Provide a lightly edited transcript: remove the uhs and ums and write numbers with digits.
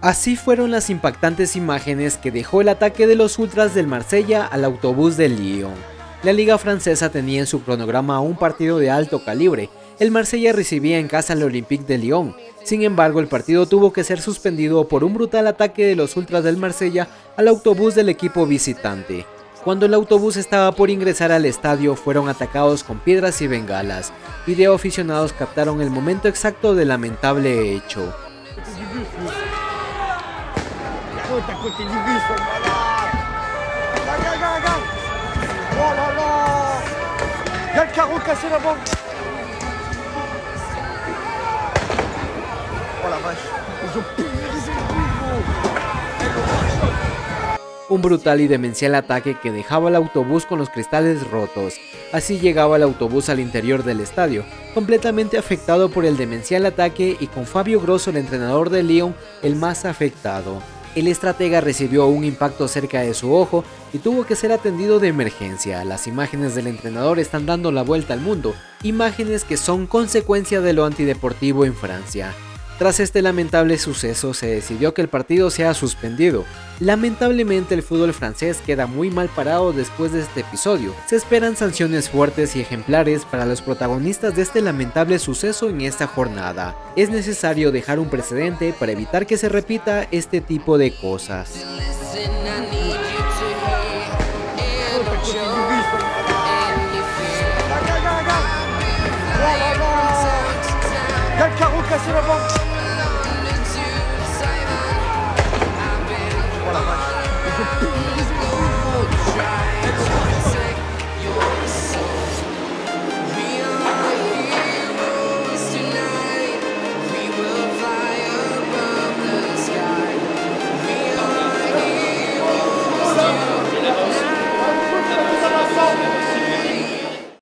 Así fueron las impactantes imágenes que dejó el ataque de los ultras del Marsella al autobús del Lyon. La liga francesa tenía en su cronograma un partido de alto calibre. El Marsella recibía en casa al Olympique de Lyon. Sin embargo, el partido tuvo que ser suspendido por un brutal ataque de los ultras del Marsella al autobús del equipo visitante. Cuando el autobús estaba por ingresar al estadio, fueron atacados con piedras y bengalas. Video aficionados captaron el momento exacto del lamentable hecho. À côté du bus, voilà. Regarde. Oh là là. Il y a le carreau cassé là-bas. Oh la vache. Ils ont pulvérisé le bus, gros. Un brutal y demencial ataque que dejaba al autobús con los cristales rotos. Así llegaba el autobús al interior del estadio, completamente afectado por el demencial ataque y con Fabio Grosso, el entrenador de Lyon, el más afectado. El estratega recibió un impacto cerca de su ojo y tuvo que ser atendido de emergencia. Las imágenes del entrenador están dando la vuelta al mundo, imágenes que son consecuencia de lo antideportivo en Francia. Tras este lamentable suceso se decidió que el partido sea suspendido. Lamentablemente el fútbol francés queda muy mal parado después de este episodio. Se esperan sanciones fuertes y ejemplares para los protagonistas de este lamentable suceso en esta jornada. Es necesario dejar un precedente para evitar que se repita este tipo de cosas. Il y a le carreau cassé là-bas.